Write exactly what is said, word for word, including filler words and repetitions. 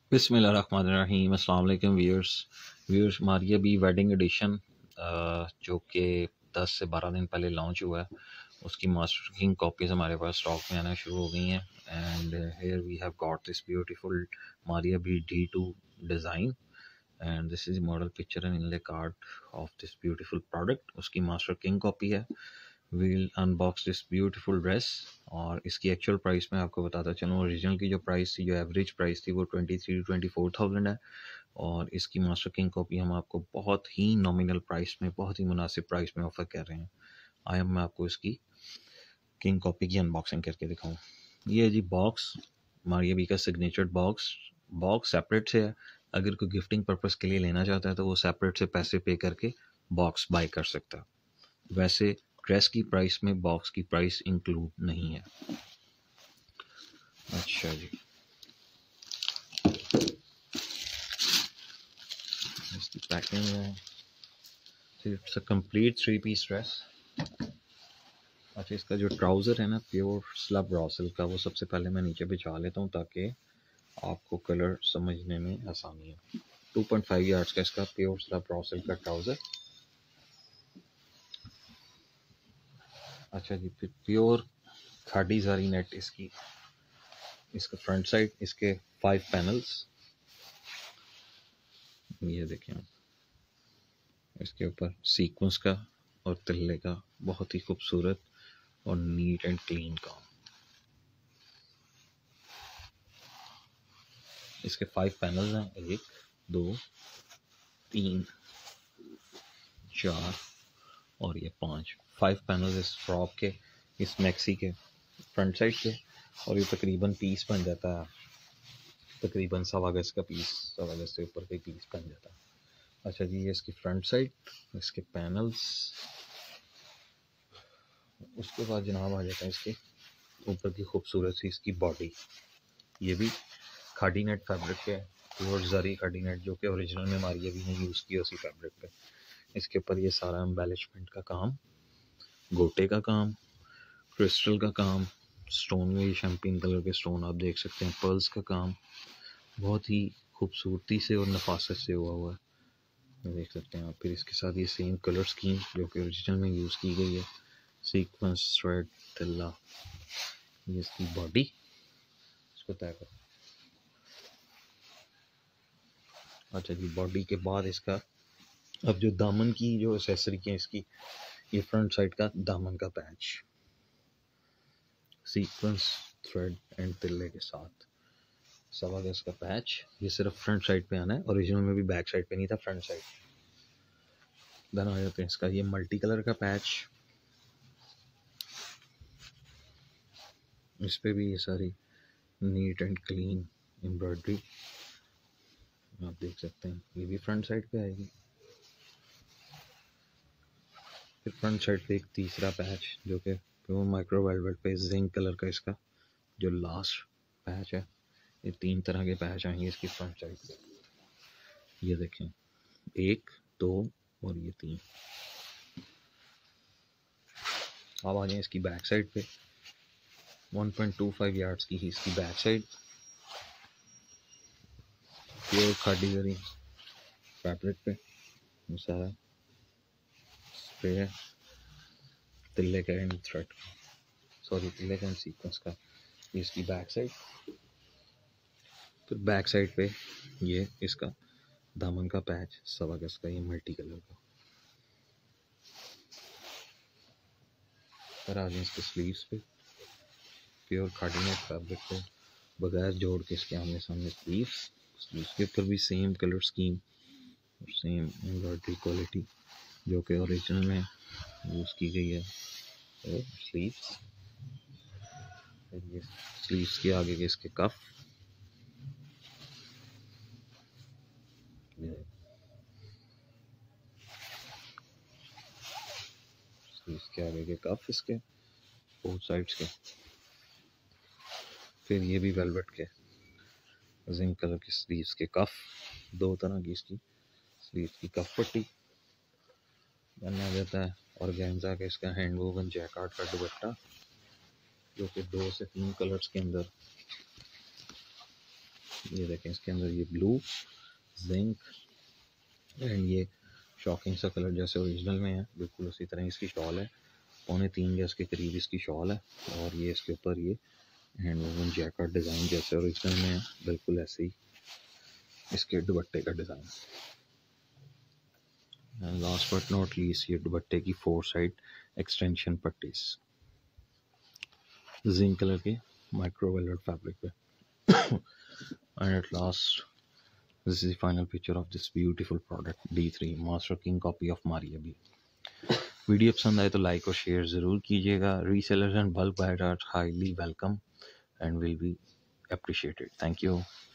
बिस्मिल्लाहिर्रहमानिर्रहीम। अस्सलाम वालेकुम व्यूअर्स व्यूअर्स हमारी अभी वेडिंग एडिशन जो कि दस से बारह दिन पहले लॉन्च हुआ है, उसकी मास्टर किंग कॉपीज़ हमारे पास स्टॉक में आना शुरू हो गई हैं। And here we have got this beautiful Maria B D two design and this is model picture and inlay card of this beautiful product. उसकी मास्टर किंग कॉपी है। We'll unbox this beautiful dress और इसकी actual price मैं आपको बताता चलूँ। Original की जो प्राइस थी, जो एवरेज प्राइस थी, वो twenty three to twenty four thousand है और इसकी मास्टर किंग कॉपी हम आपको बहुत ही नॉमिनल प्राइस में, बहुत ही मुनासिब प्राइस में ऑफर कर रहे हैं। आया मैं आपको इसकी किंग कॉपी की अनबॉक्सिंग करके दिखाऊं। ये है जी बॉक्स, मारिया बी का सिग्नेचर बॉक्स। बॉक्स सेपरेट से है, अगर कोई गिफ्टिंग पर्पज़ के लिए लेना चाहता है तो वो सेपरेट से पैसे पे करके बॉक्स बाय कर सकता है। वैसे ड्रेस की प्राइस में बॉक्स की प्राइस इंक्लूड नहीं है। अच्छा जी, इसकी पैकिंग है। It's a complete three piece dress. अच्छा, इसका जो ट्राउज़र है ना, प्योर स्लब रॉ सिल्क का, वो सबसे पहले मैं नीचे बिछा लेता हूँ ताकि आपको कलर समझने में आसानी हो। टू पॉइंट फाइव यार्ड्स का इसका प्योर स्लब रॉ सिल्क का ट्राउज़र। अच्छा जी, फिर प्योर खाड़ी जारी नेट इसकी, इसका फ्रंट साइड, इसके फाइव पैनल्स, ये देखें आप। इसके ऊपर सीक्वेंस का और तिल्ले का बहुत ही खूबसूरत और नीट एंड क्लीन काम। इसके फाइव पैनल्स हैं, एक दो तीन चार और ये पांच। फाइव पैनल्स इस फ्रॉक के, इस मैक्सी के फ्रंट साइड के, और ये तकरीबन पीस बन जाता है, तकरीबन सवा गज का पीस, सवा गज से ऊपर का पीस बन जाता है। अच्छा जी, ये इसकी फ्रंट साइड, इसके पैनल्स। उसके बाद जनाब आ जाता है इसके ऊपर की खूबसूरत सी इसकी बॉडी। ये भी खाड़ी नेट फैब्रिक है, प्योर जरी खाड़ी नेट, जो कि ओरिजिनल में मारिया भी ने यूज़ की उसी फैब्रिक पे। इसके ऊपर ये सारा एम्बेलिशमेंट का काम, गोटे का काम, क्रिस्टल का काम, स्टोन में शैम्पेन कलर के स्टोन आप देख सकते हैं, पर्ल्स का काम बहुत ही खूबसूरती से और नफासत से हुआ हुआ है, देख सकते हैं आप। फिर इसके साथ ये सेम कलर स्कीम जो कि ओरिजिनल में यूज़ की गई है, सीक्वेंस, थ्रेड, तिल्ला। ये इसकी बॉडी, इसको तय करो। अच्छा जी, बॉडी के बाद इसका अब जो दामन की जो एसेसरी है इसकी, ये फ्रंट साइड का दामन का पैच, सीक्वेंस, थ्रेड एंड तिल्ले के साथ, सवा गज का पैच। ये सिर्फ फ्रंट साइड पे आना है, ओरिजिनल में भी बैक साइड पे नहीं था, फ्रंट साइड। देन आ जाते हैं इसका ये मल्टी कलर का पैच। इस पे भी ये सारी नीट एंड क्लीन एम्ब्रॉयडरी आप देख सकते हैं। ये भी फ्रंट साइड पे आएगी। फिर फ्रंट साइड पे एक तीसरा पैच जो कि प्योर माइक्रो वेलवेट पे जिंक कलर का, इसका जो लास्ट पैच है। ये तीन तरह के पैच आएंगे इसकी फ्रंट साइड पे, ये देखें, एक, दो और ये तीन। अब आ जाए इसकी बैक साइड पे। One point two five yards की ही इसकी बैक साइड, प्योर खाड़ी जरी फैब्रिक पे ये सारा स्प्रे है, तिल्ले का एंड थ्रेड, सॉरी तिल्ले का एंड सीक्वेंस का। ये इसकी बैक साइड। फिर बैक साइड पे ये इसका दामन का पैच, सवा गज का, ये मल्टी कलर का। फिर आ जाए इसके स्लीव्स पे, प्योर खाड़ी नेट फैब्रिक पे, बगैर जोड़ के इसके आमने सामने स्लीव्स। स्लीव्स के ऊपर भी सेम कलर स्कीम और सेम एम्ब्रॉयडरी क्वालिटी जो कि ओरिजिनल में यूज़ की गई है। और स्लीव्स, ये स्लीव्स के आगे के इसके कफ, स्लीव्स के आगे के कफ इसके बोथ साइड्स के। फिर ये भी वेलवेट के जिंक कलर की स्लीव्स के कफ, दो तरह की इसकी स्लीव्स की कफ पट्टी। बनना जाता है ऑर्गेन्जा के इसका हैंड वोवन जैकार्ड का दुपट्टा जो कि दो से तीन कलर्स के अंदर ये देखें, इसके अंदर ये ब्लू जिंक एंड ये शॉकिंग सा कलर जैसे ओरिजिनल में है, बिल्कुल उसी तरह इसकी शॉल है। पौने तीन गज के करीब इसकी शॉल है और ये इसके ऊपर ये हैंड वूवन जैकेट डिज़ाइन जैसे ओरिजिनल में है, बिल्कुल ऐसे ही इसके दुपट्टे का design. Last but not least, ये दुपट्टे की फोर साइड एक्सटेंशन पट्टीज जिंक कलर के माइक्रो वेलवेट फैब्रिक पे। And at last, this is the final picture of this beautiful product D three master king copy of Maria B. Video पसंद आए तो like और शेयर ज़रूर कीजिएगा। Resellers and bulk buyers are highly welcome and will be appreciated. Thank you.